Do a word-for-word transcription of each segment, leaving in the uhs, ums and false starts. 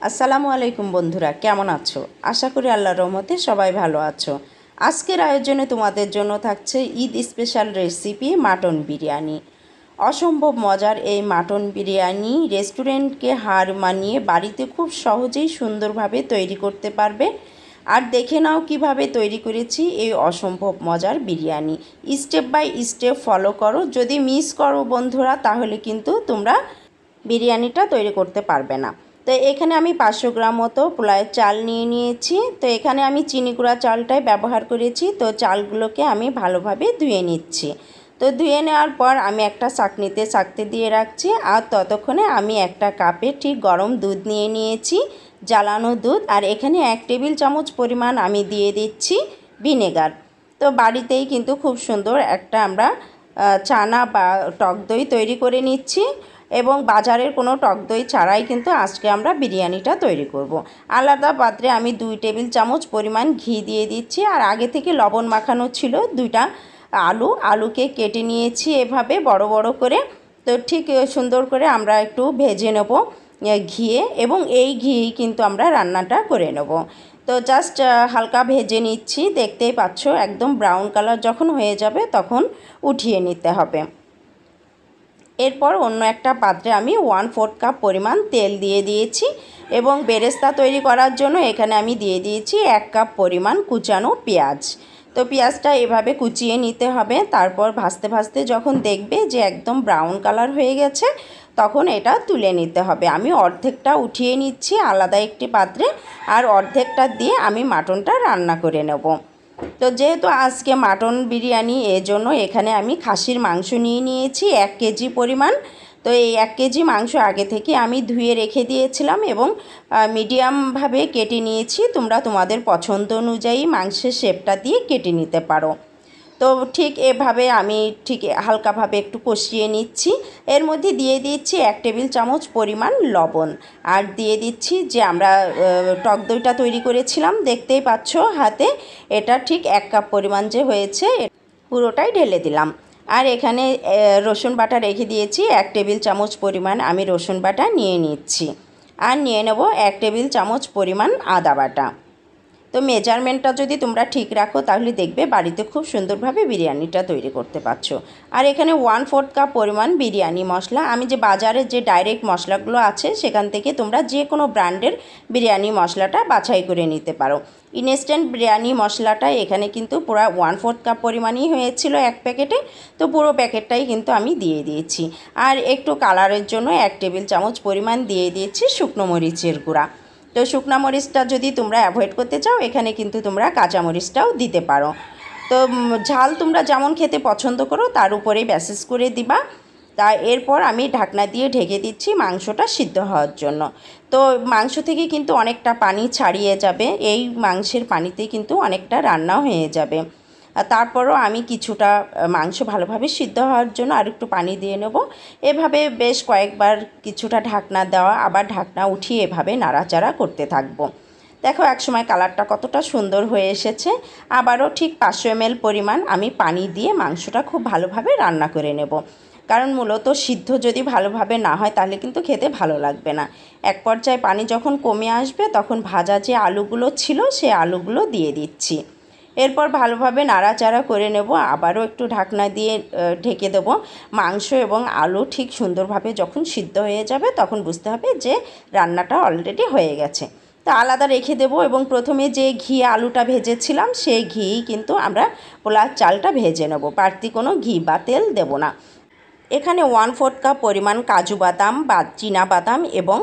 আসসালামু আলাইকুম বন্ধুরা, কেমন আছো? আশা করি আল্লাহর রহমতে সবাই ভালো আছো। আজকের আয়োজনে তোমাদের জন্য থাকছে Eid special recipe mutton biryani. অসম্ভব মজার এই মাটন বিরিয়ানি রেস্টুরেন্টকে হার মানিয়ে বাড়িতে খুব সহজেই সুন্দরভাবে তৈরি করতে পারবে। আর দেখে নাও কিভাবে তৈরি করেছি এই অসম্ভব মজার biryani. Step by step follow করো। যদি মিস করো বন্ধুরা, তাহলে কিন্তু তোমরা বিরিয়ানিটা তৈরি করতে পারবে না। তো এখানে আমি পাঁচশো গ্রাম মতো পোলাওয়ের চাল নিয়ে নিয়েছি। তো এখানে আমি চিনি গুঁড়া চালটাই ব্যবহার করেছি। তো চালগুলোকে আমি ভালোভাবে ধুয়ে নিচ্ছি। তো ধুয়ে নেওয়ার পর আমি একটা ছাঁকনিতে ছাঁকতে দিয়ে রাখছি। আর ততক্ষণে আমি একটা কাপে ঠিক গরম দুধ নিয়ে নিয়েছি, জ্বালানো দুধ। আর এখানে এক টেবিল চামচ পরিমাণ আমি দিয়ে দিচ্ছি ভিনেগার। তো বাড়িতেই কিন্তু খুব সুন্দর একটা আমরা চানা বা টক দই তৈরি করে নিচ্ছি, এবং বাজারের কোনো টক দই ছাড়াই কিন্তু আজকে আমরা বিরিয়ানিটা তৈরি করব। আলাদা পাত্রে আমি দুই টেবিল চামচ পরিমাণ ঘি দিয়ে দিচ্ছি। আর আগে থেকে লবণ মাখানো ছিল দুইটা আলু আলুকে কেটে নিয়েছি এভাবে বড় বড় করে। তো ঠিক সুন্দর করে আমরা একটু ভেজে নেব ঘিয়ে, এবং এই ঘি কিন্তু আমরা রান্নাটা করে নেব। তো জাস্ট হালকা ভেজে নিচ্ছি, দেখতেই পাচ্ছ একদম ব্রাউন কালার যখন হয়ে যাবে তখন উঠিয়ে নিতে হবে। এরপর অন্য একটা পাত্রে আমি ওয়ান ফোর্থ কাপ পরিমাণ তেল দিয়ে দিয়েছি, এবং বেরেস্তা তৈরি করার জন্য এখানে আমি দিয়ে দিয়েছি এক কাপ পরিমাণ কুচানো পেঁয়াজ। তো পেঁয়াজটা এভাবে কুচিয়ে নিতে হবে। তারপর ভাজতে ভাজতে যখন দেখবে যে একদম ব্রাউন কালার হয়ে গেছে, তখন এটা তুলে নিতে হবে। আমি অর্ধেকটা উঠিয়ে নিচ্ছি আলাদা একটি পাত্রে, আর অর্ধেকটা দিয়ে আমি মাটনটা রান্না করে নেব। তো যেহেতু আজকে মাটন বিরিয়ানি, এজন্য এখানে আমি খাসির মাংস নিয়ে নিয়েছি এক কেজি পরিমাণ। তো এই এক কেজি মাংস আগে থেকে আমি ধুয়ে রেখে দিয়েছিলাম এবং মিডিয়ামভাবে কেটে নিয়েছি। তোমরা তোমাদের পছন্দ অনুযায়ী মাংসের শেপটা দিয়ে কেটে নিতে পারো। তো ঠিক এভাবে আমি ঠিক হালকাভাবে একটু কষিয়ে নিচ্ছি। এর মধ্যে দিয়ে দিচ্ছি এক টেবিল চামচ পরিমাণ লবণ, আর দিয়ে দিচ্ছি যে আমরা টক দইটা তৈরি করেছিলাম, দেখতেই পাচ্ছ হাতে, এটা ঠিক এক কাপ পরিমাণ যে হয়েছে পুরোটাই ঢেলে দিলাম। আর এখানে রসুন বাটা রেখে দিয়েছি এক টেবিল চামচ পরিমাণ আমি রসুন বাটা নিয়ে নিচ্ছি। আর নিয়ে নেব এক টেবিল চামচ পরিমাণ আদা বাটা। তো মেজারমেন্টটা যদি তোমরা ঠিক রাখো তাহলে দেখবে বাড়িতে খুব সুন্দরভাবে বিরিয়ানিটা তৈরি করতে পারছো। আর এখানে ওয়ান ফোর্থ কাপ পরিমাণ বিরিয়ানি মশলা, আমি যে বাজারের যে ডাইরেক্ট মশলাগুলো আছে সেখান থেকে তোমরা যে কোনো ব্র্যান্ডের বিরিয়ানি মশলাটা বাছাই করে নিতে পারো। ইনস্ট্যান্ট বিরিয়ানি মশলাটা এখানে কিন্তু পুরো ওয়ান ফোর্থ কাপ পরিমাণই হয়েছিল এক প্যাকেটে। তো পুরো প্যাকেটটাই কিন্তু আমি দিয়ে দিয়েছি। আর একটু কালারের জন্য এক টেবিল চামচ পরিমাণ দিয়ে দিয়েছি শুকনো মরিচের গুঁড়া। তো শুকনো মরিচটা যদি তোমরা অ্যাভয়েড করতে চাও, এখানে কিন্তু তোমরা কাঁচা মরিচটাও দিতে পারো। তো ঝাল তোমরা যেমন খেতে পছন্দ করো তার উপরেই বেসিস করে দিবা। তা এরপর আমি ঢাকনা দিয়ে ঢেকে দিচ্ছি মাংসটা সিদ্ধ হওয়ার জন্য। তো মাংস থেকে কিন্তু অনেকটা পানি ছাড়িয়ে যাবে, এই মাংসের পানিতেই কিন্তু অনেকটা রান্নাও হয়ে যাবে। তারপরও আমি কিছুটা মাংস ভালোভাবে সিদ্ধ হওয়ার জন্য আর একটু পানি দিয়ে নেব। এভাবে বেশ কয়েকবার কিছুটা ঢাকনা দেওয়া, আবার ঢাকনা উঠিয়ে এভাবে নাড়াচাড়া করতে থাকবো। দেখো একসময় কালারটা কতটা সুন্দর হয়ে এসেছে। আবারও ঠিক পাঁচশো এমএল পরিমাণ আমি পানি দিয়ে মাংসটা খুব ভালোভাবে রান্না করে নেব, কারণ মূলত সিদ্ধ যদি ভালোভাবে না হয় তাহলে কিন্তু খেতে ভালো লাগবে না। এক পর্যায়ে পানি যখন কমে আসবে তখন ভাজা যে আলুগুলো ছিল সে আলুগুলো দিয়ে দিচ্ছি। এরপর ভালোভাবে নাড়াচাড়া করে নেব, আবারও একটু ঢাকনা দিয়ে ঢেকে দেব। মাংস এবং আলু ঠিক সুন্দরভাবে যখন সিদ্ধ হয়ে যাবে তখন বুঝতে হবে যে রান্নাটা অলরেডি হয়ে গেছে। তা আলাদা রেখে দেব, এবং প্রথমে যে ঘি আলুটা ভেজেছিলাম সেই ঘি কিন্তু আমরা পোলার চালটা ভেজে নেব, বাড়তি কোনো ঘি বা তেল দেব না। এখানে ওয়ান ফোর্থ কাপ পরিমাণ কাজু বাদাম বা চীনা বাদাম এবং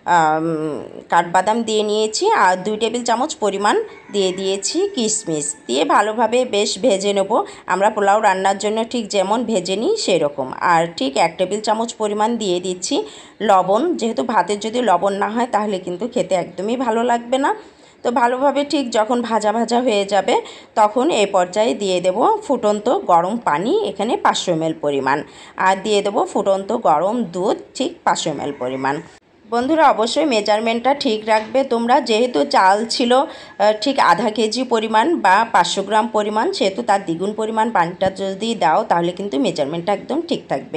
কাঠবাদাম দিয়ে নিয়েছি, আর দুই টেবিল চামচ পরিমাণ দিয়ে দিয়েছি কিশমিশ দিয়ে ভালোভাবে বেশ ভেজে নেব। আমরা পোলাও রান্নার জন্য ঠিক যেমন ভেজে নিই সেরকম। আর ঠিক এক টেবিল চামচ পরিমাণ দিয়ে দিচ্ছি লবণ, যেহেতু ভাতের যদি লবণ না হয় তাহলে কিন্তু খেতে একদমই ভালো লাগবে না। তো ভালোভাবে ঠিক যখন ভাজা ভাজা হয়ে যাবে তখন এই পর্যায়ে দিয়ে দেব ফুটন্ত গরম পানি, এখানে পাঁচশো এমএল পরিমাণ, আর দিয়ে দেব ফুটন্ত গরম দুধ ঠিক পাঁচশো এমএল পরিমাণ। বন্ধুরা অবশ্যই মেজারমেন্টটা ঠিক রাখবে তোমরা, যেহেতু চাল ছিল ঠিক আধা কেজি পরিমাণ বা পাঁচশো গ্রাম পরিমাণ, সেহেতু তার দ্বিগুণ পরিমাণ পানিটা যদি দাও তাহলে কিন্তু মেজারমেন্টটা একদম ঠিক থাকবে।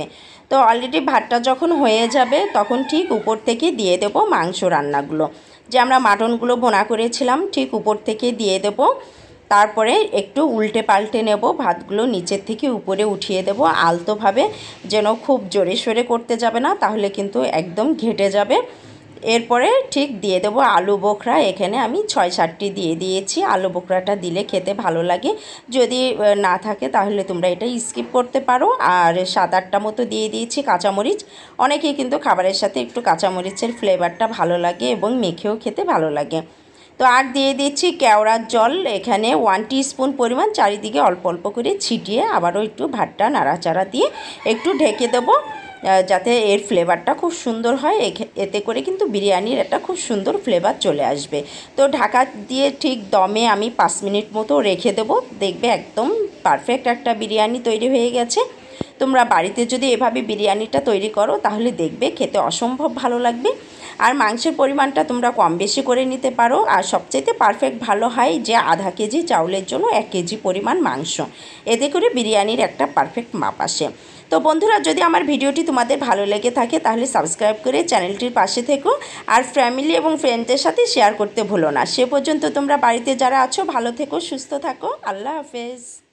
তো অলরেডি ভাতটা যখন হয়ে যাবে তখন ঠিক উপর থেকে দিয়ে দেব মাংস রান্নাগুলো, যে আমরা মাটনগুলো বোনা করেছিলাম ঠিক উপর থেকে দিয়ে দেব। তারপরে একটু উল্টে পাল্টে নেব, ভাতগুলো নিচের থেকে উপরে উঠিয়ে দেব আলতোভাবে, যেন খুব জোরে সোরে করতে যাবে না, তাহলে কিন্তু একদম ঘেটে যাবে। এরপরে ঠিক দিয়ে দেবো আলু বোখরা। এখানে আমি ছয় সাতটি দিয়ে দিয়েছি। আলু বোখরাটা দিলে খেতে ভালো লাগে, যদি না থাকে তাহলে তোমরা এটা স্কিপ করতে পারো। আর সাত আটটা মতো দিয়ে দিয়েছি কাঁচামরিচ। অনেকেই কিন্তু খাবারের সাথে একটু কাঁচামরিচের ফ্লেভারটা ভালো লাগে এবং মেখেও খেতে ভালো লাগে। তো আর দিয়ে দিচ্ছি কেওড়ার জল, এখানে ওয়ান টিস্পুন পরিমাণ, চারিদিকে অল্প অল্প করে ছিটিয়ে আবারও একটু ভাতটা নাড়াচাড়া দিয়ে একটু ঢেকে দেবো, যাতে এর ফ্লেভারটা খুব সুন্দর হয়। এতে করে কিন্তু বিরিয়ানির একটা খুব সুন্দর ফ্লেভার চলে আসবে। তো ঢাকা দিয়ে ঠিক দমে আমি পাঁচ মিনিট মতো রেখে দেবো। দেখবে একদম পারফেক্ট একটা বিরিয়ানি তৈরি হয়ে গেছে। তোমরা বাড়িতে যদি এভাবে বিরিয়ানিটা তৈরি করো তাহলে দেখবে খেতে অসম্ভব ভালো লাগবে। আর মাংসের পরিমাণটা তোমরা কম বেশি করে নিতে পারো। আর সবচেয়ে পারফেক্ট ভালো হয় যে আধা কেজি চাউলের জন্য এক কেজি পরিমাণ মাংস, এতে করে বিরিয়ানির একটা পারফেক্ট মাপ আসে। তো বন্ধুরা, যদি আমার ভিডিওটি তোমাদের ভালো লেগে থাকে তাহলে সাবস্ক্রাইব করে চ্যানেলটির পাশে থেকো, আর ফ্যামিলি এবং ফ্রেন্ডদের সাথে শেয়ার করতে ভুলো না। সে পর্যন্ত তোমরা বাড়িতে যারা আছো ভালো থেকো, সুস্থ থাকো। আল্লাহ হাফেজ।